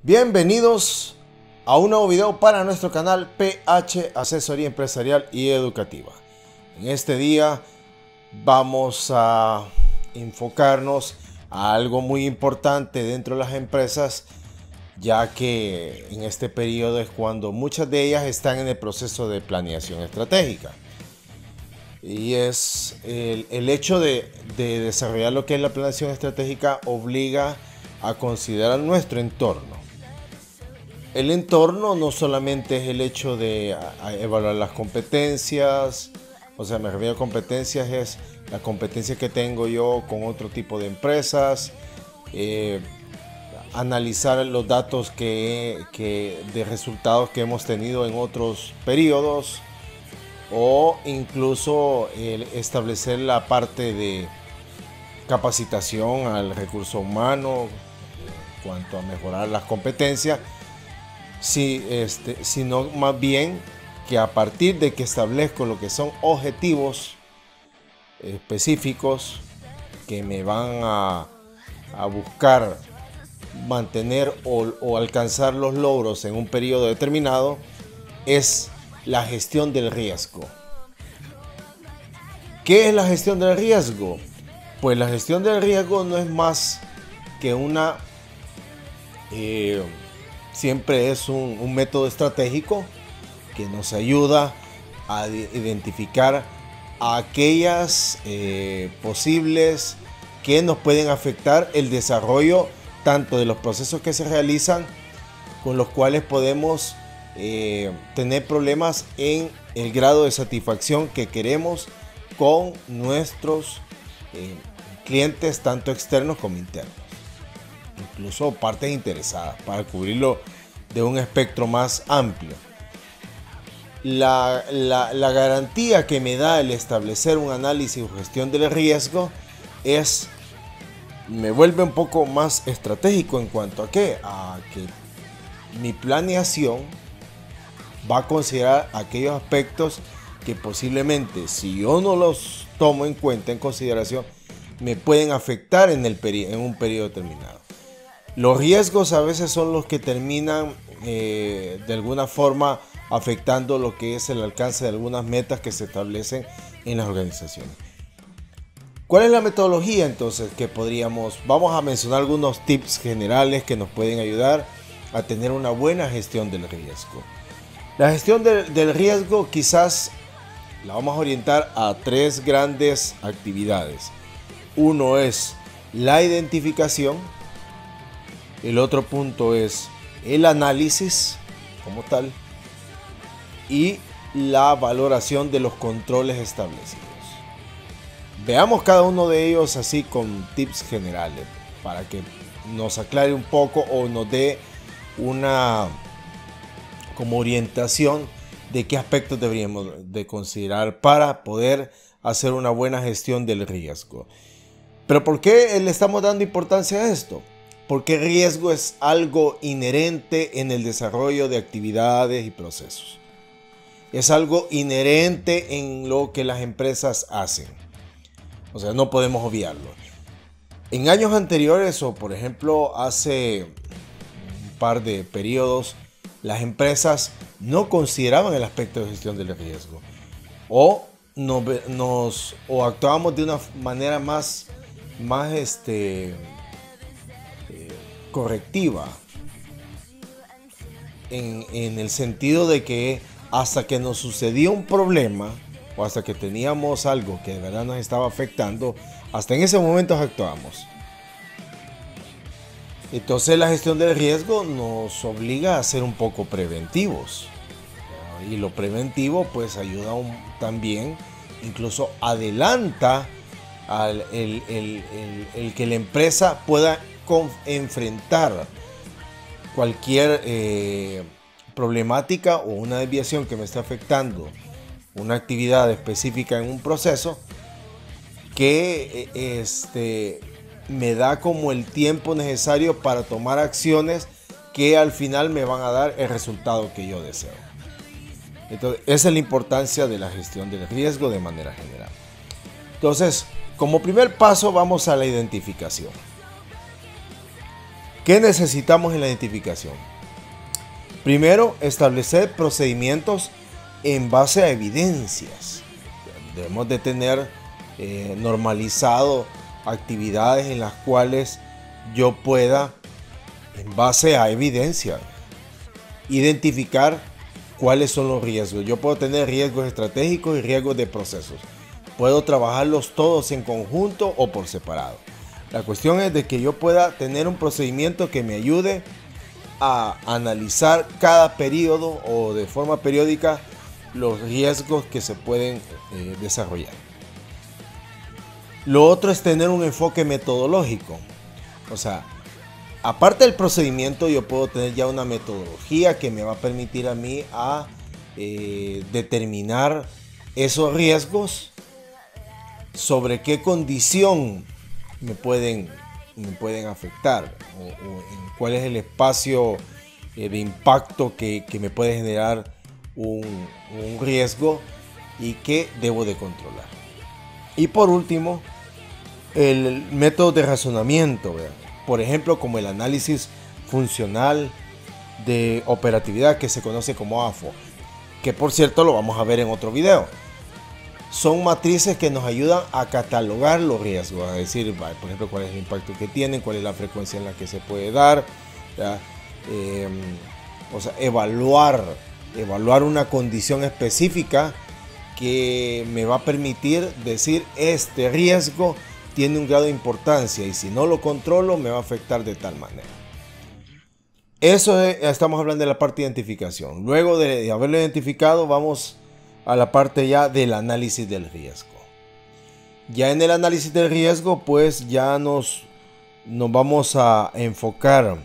Bienvenidos a un nuevo video para nuestro canal PH Asesoría Empresarial y Educativa. En este día vamos a enfocarnos a algo muy importante dentro de las empresas, ya que en este periodo es cuando muchas de ellas están en el proceso de planeación estratégica. Y es el hecho de desarrollar lo que es la planeación estratégica obliga a considerar nuestro entorno. El entorno no solamente es el hecho de evaluar las competencias, o sea, me refiero a competencias, es la competencia que tengo yo con otro tipo de empresas, analizar los datos de resultados que hemos tenido en otros periodos, o incluso establecer la parte de capacitación al recurso humano en cuanto a mejorar las competencias, sino más bien que a partir de que establezco lo que son objetivos específicos que me van a buscar mantener o alcanzar los logros en un periodo determinado, es la gestión del riesgo. ¿Qué es la gestión del riesgo? Pues la gestión del riesgo no es más que siempre es un método estratégico que nos ayuda a identificar aquellas posibles que nos pueden afectar el desarrollo tanto de los procesos que se realizan, con los cuales podemos tener problemas en el grado de satisfacción que queremos con nuestros clientes, tanto externos como internos, incluso partes interesadas, para cubrirlo de un espectro más amplio. La garantía que me da el establecer un análisis o gestión del riesgo me vuelve un poco más estratégico en cuanto a que mi planeación va a considerar aquellos aspectos que posiblemente, si yo no los tomo en cuenta, en consideración, me pueden afectar en un periodo determinado. Los riesgos a veces son los que terminan de alguna forma afectando lo que es el alcance de algunas metas que se establecen en las organizaciones. ¿Cuál es la metodología entonces que vamos a mencionar algunos tips generales que nos pueden ayudar a tener una buena gestión del riesgo? La gestión del riesgo quizás la vamos a orientar a tres grandes actividades. Uno es la identificación, el otro punto es el análisis como tal y la valoración de los controles establecidos. Veamos cada uno de ellos así con tips generales para que nos aclare un poco o nos dé una como orientación de qué aspectos deberíamos de considerar para poder hacer una buena gestión del riesgo. Pero ¿por qué le estamos dando importancia a esto? Porque el riesgo es algo inherente en el desarrollo de actividades y procesos. Es algo inherente en lo que las empresas hacen. O sea, no podemos obviarlo. En años anteriores, o por ejemplo hace un par de periodos, las empresas no consideraban el aspecto de gestión del riesgo o actuábamos de una manera más correctiva en el sentido de que hasta que nos sucedía un problema o hasta que teníamos algo que de verdad nos estaba afectando, hasta en ese momento actuamos. Entonces la gestión del riesgo nos obliga a ser un poco preventivos, y lo preventivo pues ayuda también, incluso adelanta el que la empresa pueda enfrentar cualquier problemática o una desviación que me esté afectando una actividad específica en un proceso, que me da como el tiempo necesario para tomar acciones que al final me van a dar el resultado que yo deseo. Entonces, esa es la importancia de la gestión del riesgo de manera general. Entonces, como primer paso vamos a la identificación. ¿Qué necesitamos en la identificación? Primero, establecer procedimientos en base a evidencias. Debemos de tener normalizado actividades en las cuales yo pueda, en base a evidencia, identificar cuáles son los riesgos. Yo puedo tener riesgos estratégicos y riesgos de procesos. Puedo trabajarlos todos en conjunto o por separado. La cuestión es de que yo pueda tener un procedimiento que me ayude a analizar cada periodo o de forma periódica los riesgos que se pueden desarrollar. Lo otro es tener un enfoque metodológico. O sea, aparte del procedimiento, yo puedo tener ya una metodología que me va a permitir a mí a determinar esos riesgos, sobre qué condición me pueden afectar o en cuál es el espacio de impacto que me puede generar un riesgo y que debo de controlar. Y por último, el método de razonamiento, ¿verdad? Por ejemplo, como el análisis funcional de operatividad, que se conoce como AFO, que por cierto lo vamos a ver en otro video. Son matrices que nos ayudan a catalogar los riesgos, es decir, por ejemplo, cuál es el impacto que tienen, cuál es la frecuencia en la que se puede dar, o sea, evaluar una condición específica que me va a permitir decir este riesgo tiene un grado de importancia y si no lo controlo me va a afectar de tal manera. Eso estamos hablando de la parte de identificación. Luego de haberlo identificado, vamos a la parte ya del análisis del riesgo. Ya en el análisis del riesgo, pues ya nos vamos a enfocar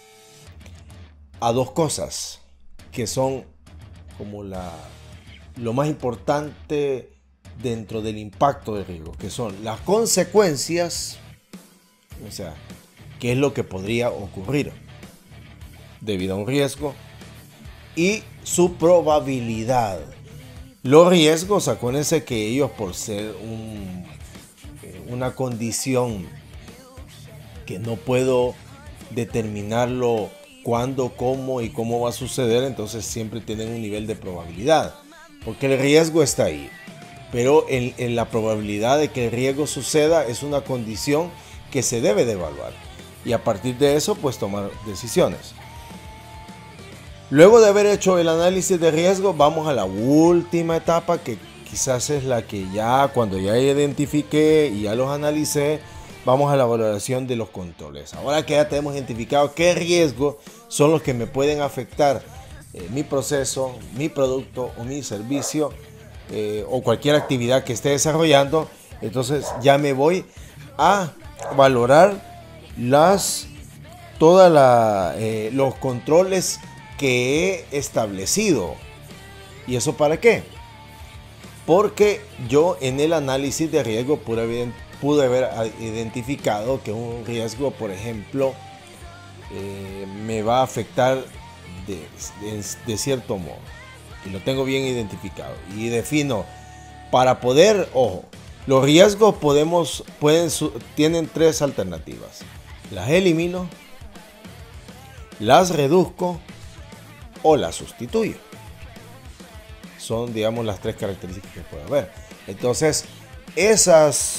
a dos cosas que son como lo más importante dentro del impacto del riesgo, que son las consecuencias, o sea, qué es lo que podría ocurrir debido a un riesgo, y su probabilidad. Los riesgos, acuérdense que ellos, por ser una condición que no puedo determinarlo cuándo, cómo y cómo va a suceder, entonces siempre tienen un nivel de probabilidad, porque el riesgo está ahí, pero en la probabilidad de que el riesgo suceda es una condición que se debe de evaluar y a partir de eso pues tomar decisiones. Luego de haber hecho el análisis de riesgo, vamos a la última etapa, que quizás es la que ya cuando ya identifiqué y ya los analicé, vamos a la valoración de los controles. Ahora que ya tenemos identificado qué riesgos son los que me pueden afectar mi proceso, mi producto o mi servicio o cualquier actividad que esté desarrollando, entonces ya me voy a valorar los controles que he establecido. ¿Y eso para qué? Porque yo en el análisis de riesgo pude haber identificado que un riesgo, por ejemplo, me va a afectar de cierto modo, y lo tengo bien identificado y defino para poder, ojo, los riesgos tienen tres alternativas: las elimino, las reduzco o las sustituyo. Son, digamos, las tres características que puede haber. Entonces, esas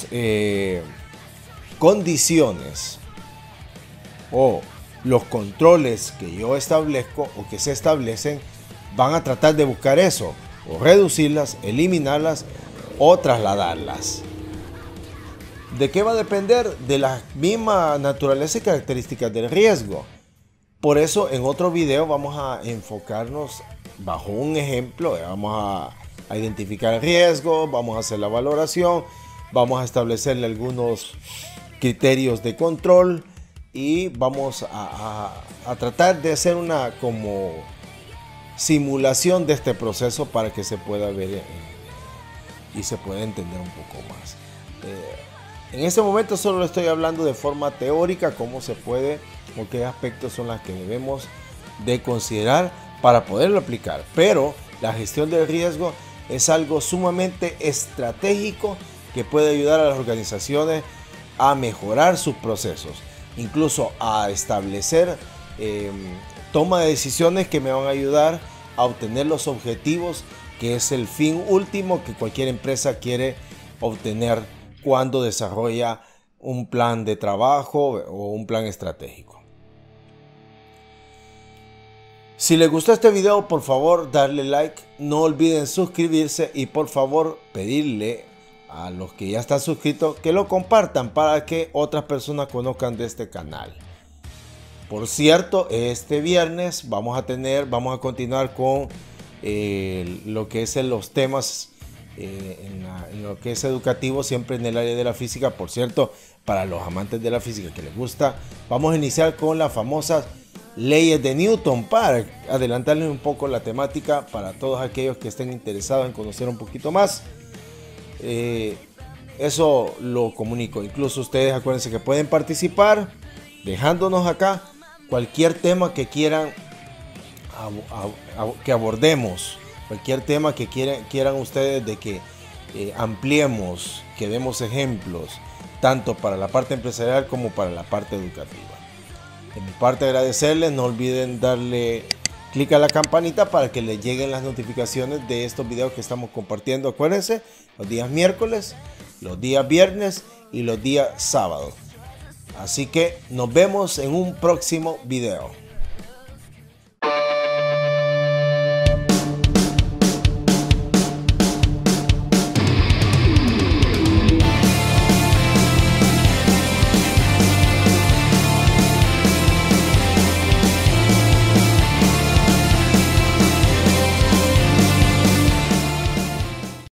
condiciones o los controles que yo establezco o que se establecen van a tratar de buscar eso, o reducirlas, eliminarlas o trasladarlas. ¿De qué va a depender? De la misma naturaleza y características del riesgo. Por eso en otro video vamos a enfocarnos bajo un ejemplo, vamos a identificar el riesgo, vamos a hacer la valoración, vamos a establecerle algunos criterios de control y vamos a tratar de hacer una como simulación de este proceso para que se pueda ver y se pueda entender un poco más. En este momento solo estoy hablando de forma teórica, cómo se puede o qué aspectos son las que debemos de considerar para poderlo aplicar, pero la gestión del riesgo es algo sumamente estratégico que puede ayudar a las organizaciones a mejorar sus procesos, incluso a establecer toma de decisiones que me van a ayudar a obtener los objetivos, que es el fin último que cualquier empresa quiere obtener cuando desarrolla un plan de trabajo o un plan estratégico. Si les gustó este video, por favor darle like, no olviden suscribirse y por favor pedirle a los que ya están suscritos que lo compartan para que otras personas conozcan de este canal. Por cierto, este viernes vamos a continuar con lo que es los temas en lo que es educativo, siempre en el área de la física. Por cierto, para los amantes de la física que les gusta, vamos a iniciar con las famosas leyes de Newton para adelantarles un poco la temática para todos aquellos que estén interesados en conocer un poquito más. Eso lo comunico. Incluso ustedes acuérdense que pueden participar dejándonos acá cualquier tema que quieran que abordemos, cualquier tema que quieran ustedes de que ampliemos, que demos ejemplos, tanto para la parte empresarial como para la parte educativa. De mi parte, agradecerles, no olviden darle clic a la campanita para que les lleguen las notificaciones de estos videos que estamos compartiendo. Acuérdense, los días miércoles, los días viernes y los días sábados. Así que nos vemos en un próximo video.